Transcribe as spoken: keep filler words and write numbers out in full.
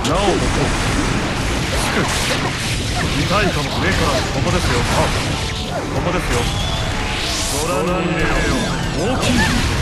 なおここ痛いかも。上からここですよ。ここですよ。ご覧に入れよ。大きい。